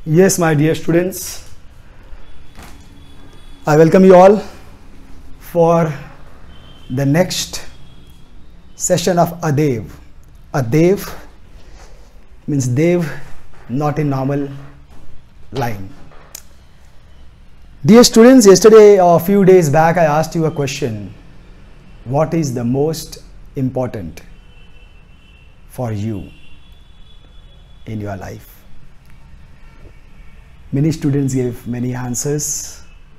Yes, my dear students, I welcome you all for the next session of Adev. Adev means Dev, not in normal line. Dear students, yesterday or a few days back I asked you a question. What is the most important for you in your life? Many students gave many answers.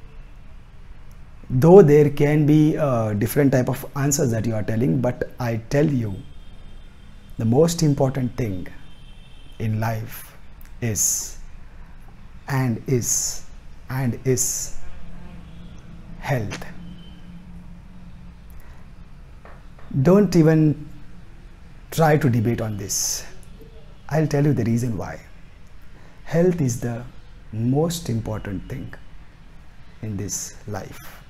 Though there can be different type of answers that you are telling, but I tell you the most important thing in life is health. Don't even try to debate on this. I'll tell you the reason why. Health is the most important thing in this life.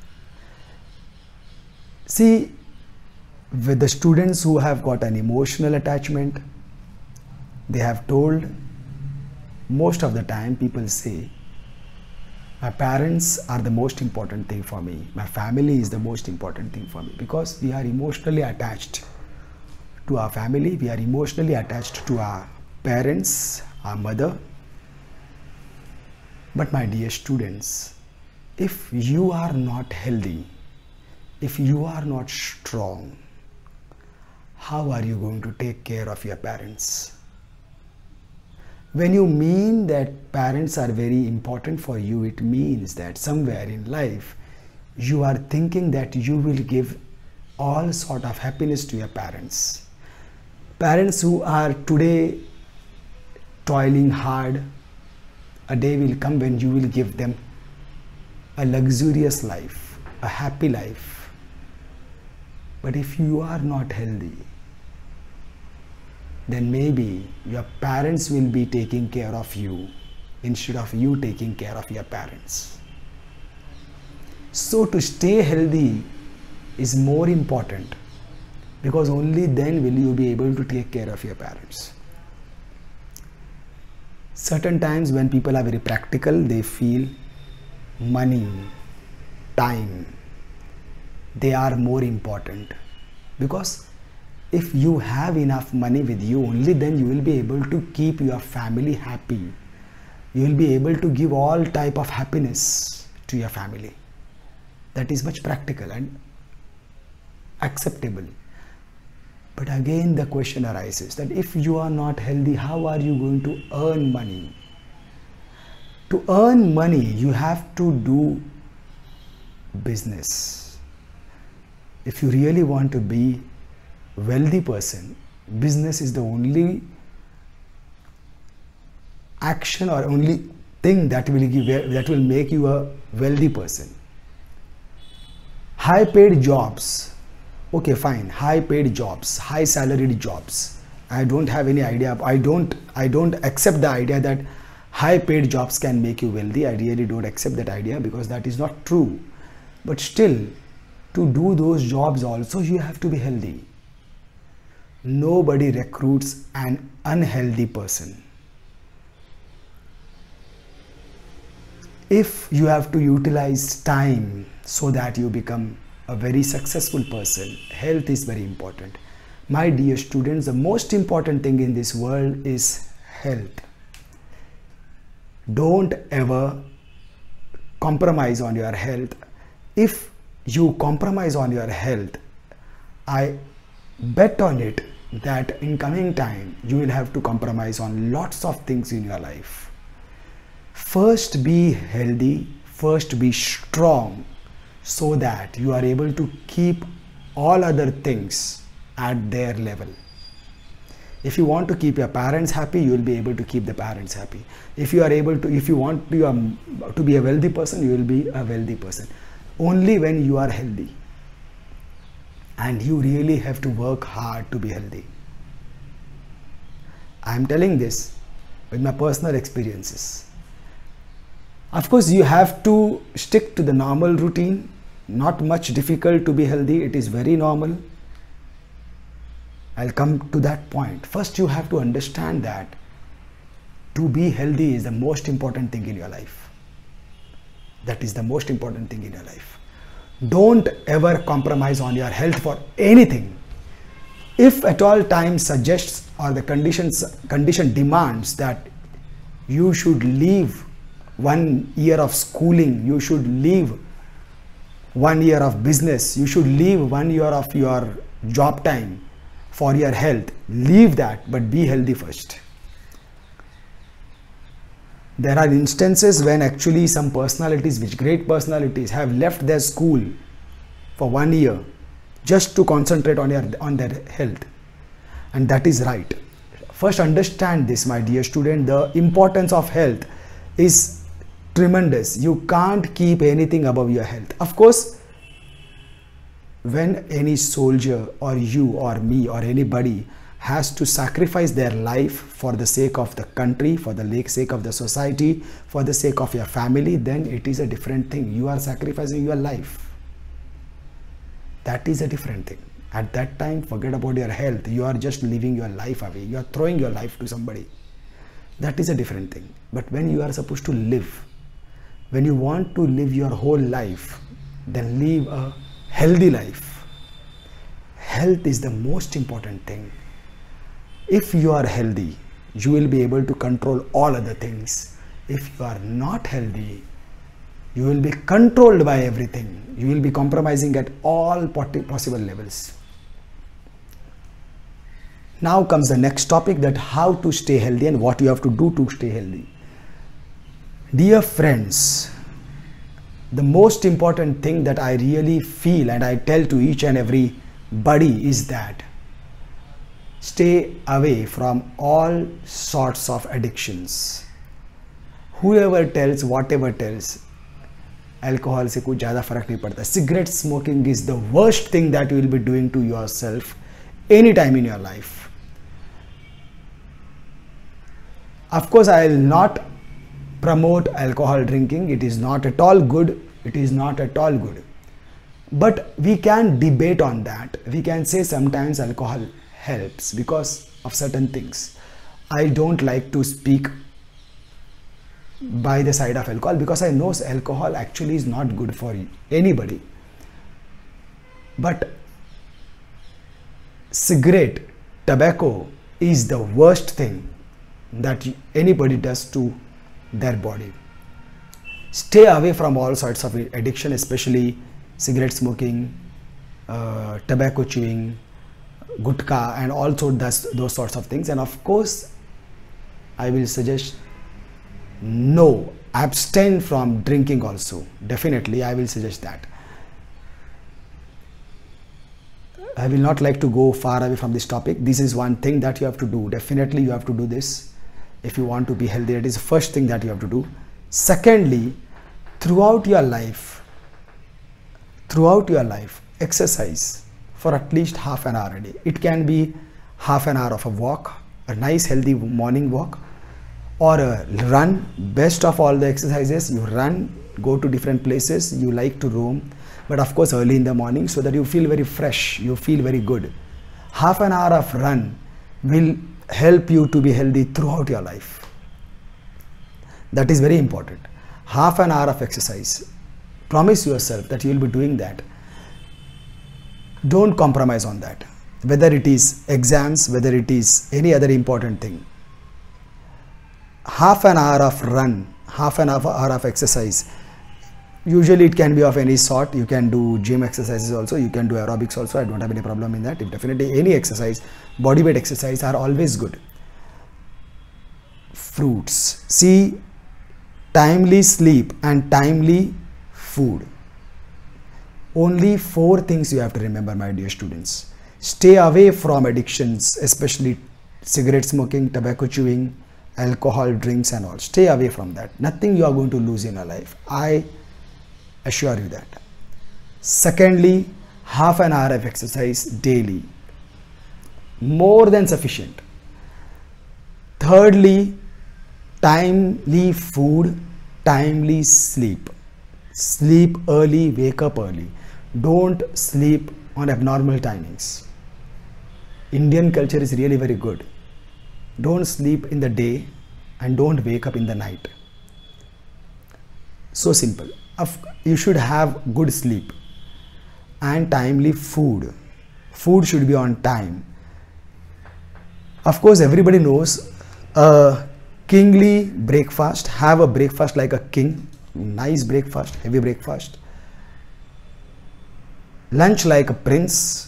See, with the students who have got an emotional attachment, they have told, most of the time people say, my parents are the most important thing for me, my family is the most important thing for me, because we are emotionally attached to our family, we are emotionally attached to our parents, our mother. But my dear students, if you are not healthy, if you are not strong, how are you going to take care of your parents? When you mean that parents are very important for you, it means that somewhere in life you are thinking that you will give all sort of happiness to your parents. Parents who are today toiling hard, a day will come when you will give them a luxurious life, a happy life. But if you are not healthy, then maybe your parents will be taking care of you instead of you taking care of your parents. So to stay healthy is more important, because only then will you be able to take care of your parents. Certain times when people are very practical, they feel money, time, they are more important, because if you have enough money with you, only then you will be able to keep your family happy. You will be able to give all type of happiness to your family. That is much practical and acceptable. But again the question arises that if you are not healthy, how are you going to earn money? To earn money, you have to do business. If you really want to be a wealthy person, business is the only action or only thing that will make you a wealthy person. High paid jobs. Okay, fine. High paid jobs, high salaried jobs. I don't have any idea. I don't accept the idea that high paid jobs can make you wealthy. I really don't accept that idea, because that is not true. But still, to do those jobs also you have to be healthy. Nobody recruits an unhealthy person. If you have to utilize time so that you become a very successful person, health is very important. My dear students, the most important thing in this world is health. Don't ever compromise on your health. If you compromise on your health, I bet on it that in coming time you will have to compromise on lots of things in your life. First be healthy, first be strong, so that you are able to keep all other things at their level. If you want to keep your parents happy, you will be able to keep the parents happy. If you want to be a wealthy person, you will be a wealthy person. Only when you are healthy. And you really have to work hard to be healthy. I am telling this with my personal experiences. Of course, you have to stick to the normal routine. Not much difficult to be healthy. It is very normal. I'll come to that point. First, you have to understand that To be healthy is the most important thing in your life. That is the most important thing in your life. Don't ever compromise on your health for anything. If at all time suggests or the condition demands that you should leave 1 year of schooling, you should leave 1 year of business, you should leave 1 year of your job time for your health, leave that, but be healthy first. There are instances when actually some personalities, which great personalities, have left their school for 1 year just to concentrate on their health, and that is right. First understand this, my dear student. The importance of health is tremendous. You can't keep anything above your health. Of course, when any soldier or you or me or anybody has to sacrifice their life for the sake of the country, for the sake of the society, for the sake of your family, then it is a different thing. You are sacrificing your life. That is a different thing. At that time, forget about your health. You are just leaving your life away. You are throwing your life to somebody. That is a different thing. But when you are supposed to live, when you want to live your whole life, then live a healthy life. Health is the most important thing. If you are healthy, you will be able to control all other things. If you are not healthy, you will be controlled by everything. You will be compromising at all possible levels. Now comes the next topic, that how to stay healthy and what you have to do to stay healthy. Dear friends, the most important thing that I really feel and I tell to each and every body is that stay away from all sorts of addictions. Whoever tells, whatever tells, alcohol से कुछ ज़्यादा फर्क नहीं पड़ता. Cigarette smoking is the worst thing that you will be doing to yourself anytime in your life. Of course, I will not promote alcohol drinking. It is not at all good. It is not at all good. But we can debate on that. We can say sometimes alcohol helps because of certain things. I don't like to speak by the side of alcohol because I know alcohol actually is not good for anybody. But cigarette, tobacco is the worst thing that anybody does to their body. Stay away from all sorts of addiction, especially cigarette smoking, tobacco chewing, gutka, and also those sorts of things. And of course, I will suggest no, abstain from drinking also. Definitely, I will suggest that. I will not like to go far away from this topic. This is one thing that you have to do. Definitely, you have to do this if you want to be healthy. That is the first thing that you have to do. Secondly, throughout your life, exercise for at least half an hour a day. It can be half an hour of a walk, a nice healthy morning walk, or a run. Best of all the exercises, you run, go to different places, you like to roam, but of course early in the morning so that you feel very fresh, you feel very good. Half an hour of run will help you to be healthy throughout your life. That is very important. Half an hour of exercise. Promise yourself that you will be doing that. Don't compromise on that. Whether it is exams, whether it is any other important thing. Half an hour of run, half an hour of exercise. Usually it can be of any sort. You can do gym exercises also. You can do aerobics also. I don't have any problem in that. Definitely any exercise, body weight exercise are always good. Fruits. See, timely sleep and timely food. Only 4 things you have to remember, my dear students. Stay away from addictions, especially cigarette smoking, tobacco chewing, alcohol drinks and all. Stay away from that. Nothing you are going to lose in your life. I assure you that. Secondly, half an hour of exercise daily. More than sufficient. Thirdly, timely food, timely sleep. Sleep early, wake up early. Don't sleep on abnormal timings. Indian culture is really very good. Don't sleep in the day, and don't wake up in the night. So simple. You should have good sleep and timely food. Food should be on time. Of course, everybody knows a kingly breakfast. Have a breakfast like a king. Nice breakfast, heavy breakfast. Lunch like a prince.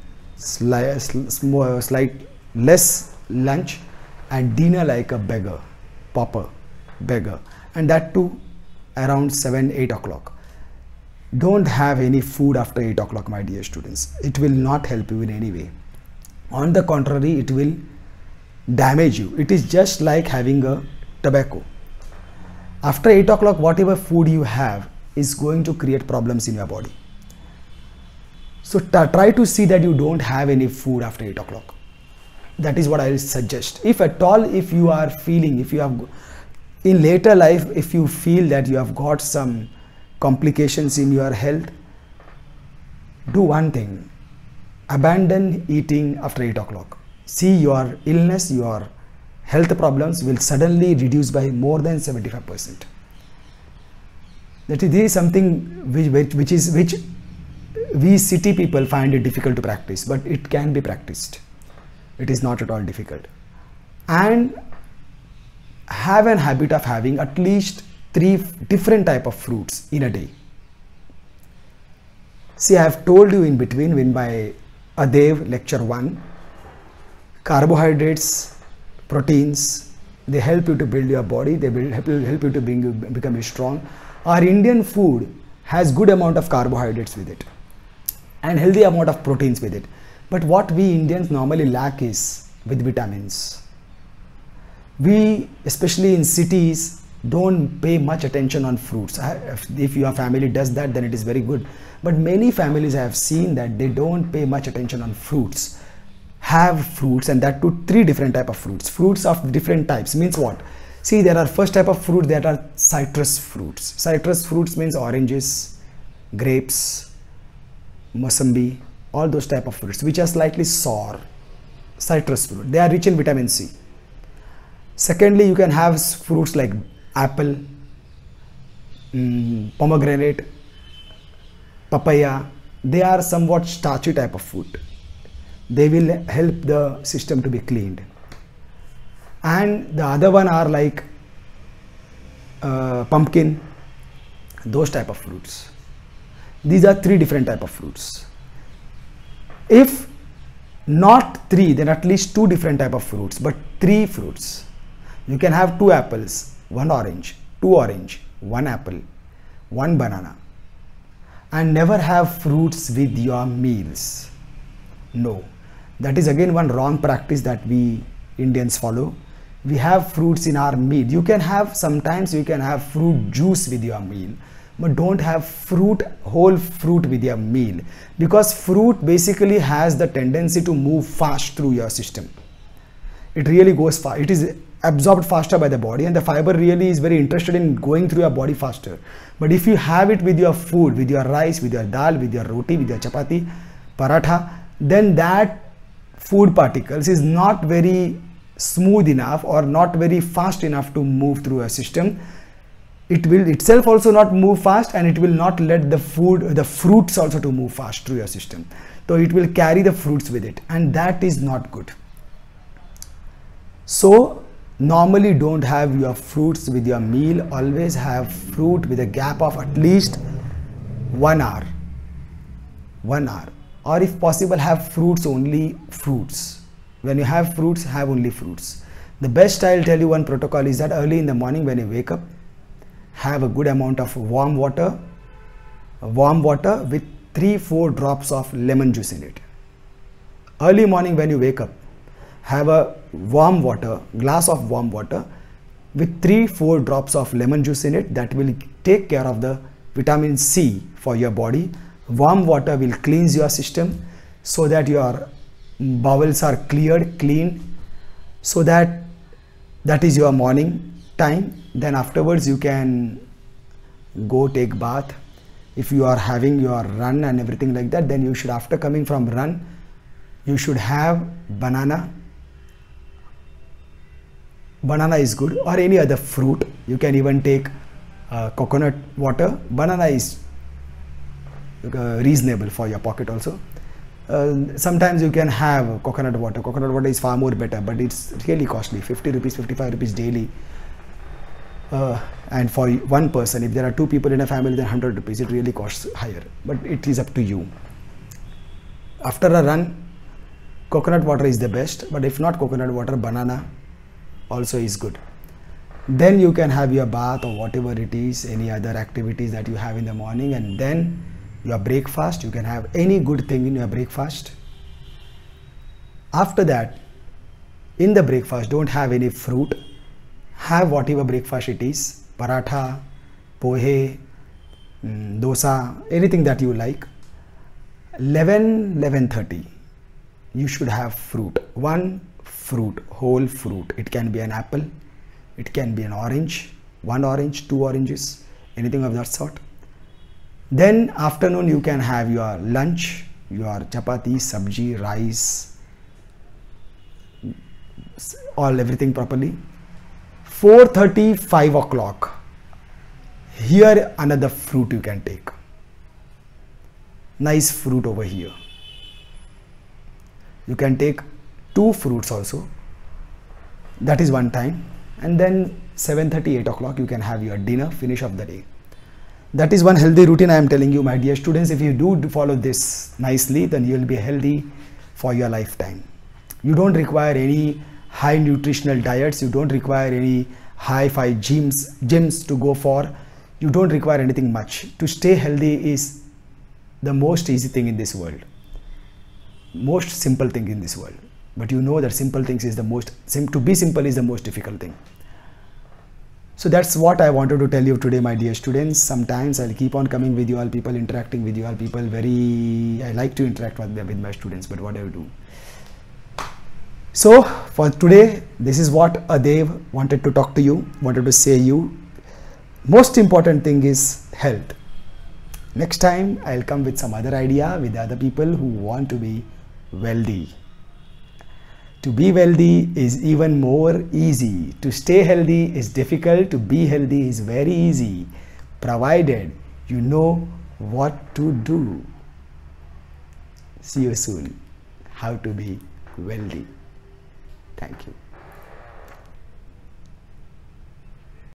Slight less lunch, and dinner like a beggar, pauper, beggar, and that too around 7-8 o'clock. Don't have any food after 8 o'clock, my dear students. It will not help you in any way. On the contrary, it will damage you. It is just like having a tobacco. After 8 o'clock, whatever food you have is going to create problems in your body. So try to see that you don't have any food after 8 o'clock. That is what I will suggest. If at all, if you are feeling, if you have in later life, if you feel that you have got some complications in your health, do one thing: abandon eating after 8 o'clock. See, your illness, your health problems will suddenly reduce by more than 75%. That is something which we city people find it difficult to practice, but it can be practiced. It is not at all difficult. And have an habit of having at least 3 different type of fruits in a day. See, I have told you in between in my Adev lecture 1, carbohydrates, proteins, they help you to build your body, they will help you to become strong. Our Indian food has good amount of carbohydrates with it and healthy amount of proteins with it. But what we Indians normally lack is with vitamins. We, especially in cities, don't pay much attention on fruits. If your family does that, then it is very good. But many families I have seen that they don't pay much attention on fruits. Have fruits, and that too 3 different type of fruits. Fruits of different types means what? See, there are first type of fruit that are citrus fruits. Citrus fruits means oranges, grapes, Mosambi, all those type of fruits which are slightly sour. Citrus fruit, they are rich in vitamin C. Secondly, you can have fruits like apple, pomegranate, papaya. They are somewhat starchy type of fruit. They will help the system to be cleaned. And the other one are like pumpkin, those type of fruits. These are 3 different type of fruits. If not 3, then at least 2 different type of fruits, but 3 fruits. You can have 2 apples, 1 orange, 2 orange, 1 apple, 1 banana, and never have fruits with your meals. No, that is again one wrong practice that we Indians follow. We have fruits in our meal. You can have, sometimes you can have fruit juice with your meal, but don't have whole fruit with your meal, because fruit basically has the tendency to move fast through your system. It really goes fast. It is absorbed faster by the body, and the fiber really is very interested in going through your body faster. But if you have it with your food, with your rice, with your dal, with your roti, with your chapati, paratha, then that food particles is not very smooth enough or not very fast enough to move through your system. It will itself also not move fast, and it will not let the fruits also to move fast through your system. So it will carry the fruits with it, and that is not good. So normally don't have your fruits with your meal. Always have fruit with a gap of at least 1 hour. 1 hour. Or if possible, have fruits, only fruits. When you have fruits, have only fruits. The best, I'll tell you one protocol, is that early in the morning when you wake up, have a good amount of warm water with 3-4 drops of lemon juice in it. Early morning when you wake up, have a glass of warm water with 3-4 drops of lemon juice in it. That will take care of the vitamin C for your body. Warm water will cleanse your system so that your bowels are cleaned, so that is your morning time. Then afterwards you can go take bath. If you are having your run and everything like that, then you should, after coming from run, you should have banana banana is good, or any other fruit. You can even take coconut water. Banana is reasonable for your pocket also. Sometimes you can have coconut water. Coconut water is far more better, but it's really costly, 50 rupees, 55 rupees daily. And for one person, if there are two people in a family, then 100 rupees, it really costs higher, but it is up to you. After a run, coconut water is the best, but if not coconut water, banana also is good. Then you can have your bath or whatever it is, any other activities that you have in the morning, and then your breakfast. You can have any good thing in your breakfast. After that, in the breakfast, don't have any fruit. Have whatever breakfast it is, paratha, pohe, dosa, anything that you like. 11:30, you should have fruit. One fruit, whole fruit. It can be an apple, it can be an orange, one orange, two oranges, anything of that sort. Then afternoon you can have your lunch, your chapati, sabji, rice, everything properly. 4:30, 5 o'clock, here another fruit you can take. Nice fruit over here. You can take 2 fruits also. That is one time. And then 7:30, 8 o'clock, you can have your dinner, finish of the day. That is one healthy routine I am telling you, my dear students. If you do follow this nicely, then you will be healthy for your lifetime. You don't require any high nutritional diets. You don't require any high-fi gyms to go for. You don't require anything much. To stay healthy is the most easy thing in this world. Most simple thing in this world. But you know that simple things is the most, to be simple is the most difficult thing. So that's what I wanted to tell you today, my dear students. Sometimes I'll keep on coming with you all people, interacting with you all people. I like to interact with my students, but what do I do? So for today, this is what Adev wanted to talk to you, wanted to say you. Most important thing is health. Next time I'll come with some other idea with other people who want to be wealthy. To be wealthy is even more easy. To stay healthy is difficult. To be healthy is very easy, provided you know what to do. See you soon. How to be wealthy. Thank you.